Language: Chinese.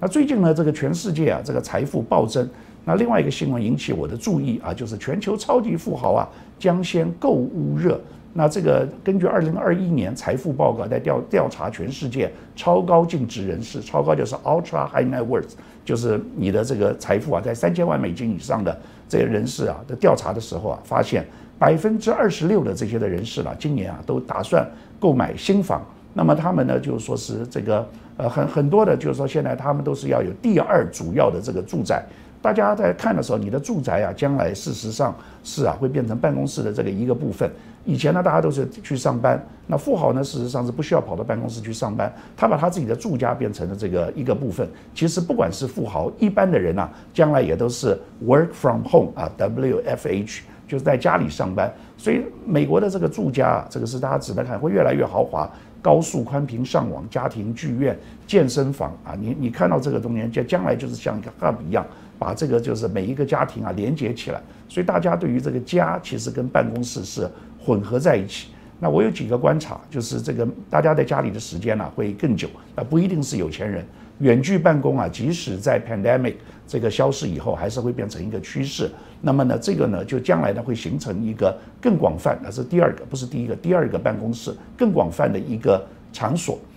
那最近呢，这个全世界啊，这个财富暴增。那另外一个新闻引起我的注意啊，就是全球超级富豪啊将掀购物热。那这个根据2021年财富报告在调查全世界超高净值人士，超高就是 ultra high net worth， 就是你的这个财富啊在3000万美金以上的这些人士啊的调查的时候啊，发现26%的这些的人士啊，今年啊都打算购买新房。那么他们呢，就是说是这个很多的，就是说现在他们都是要有第二主要的这个住宅。大家在看的时候，你的住宅啊，将来事实上是啊会变成办公室的这个一个部分。以前呢，大家都是去上班，那富豪呢，事实上是不需要跑到办公室去上班，他把他自己的住家变成了这个一个部分。其实不管是富豪，一般的人啊，将来也都是 work from home 啊 ，WFH， 就是在家里上班。所以美国的这个住家啊，这个是大家值得看，会越来越豪华。高速宽频上网、家庭剧院、健身房啊，你看到这个东西，将来就是像一个 hub 一样，把这个就是每一个家庭啊连接起来。所以大家对于这个家其实跟办公室是混合在一起。那我有几个观察，就是这个大家在家里的时间啊会更久，不一定是有钱人。远距办公啊，即使在 pandemic 这个消失以后，还是会变成一个趋势。那么呢，这个呢，就将来呢会形成一个更广泛，那是第二个，不是第一个，第二个办公室更广泛的一个场所。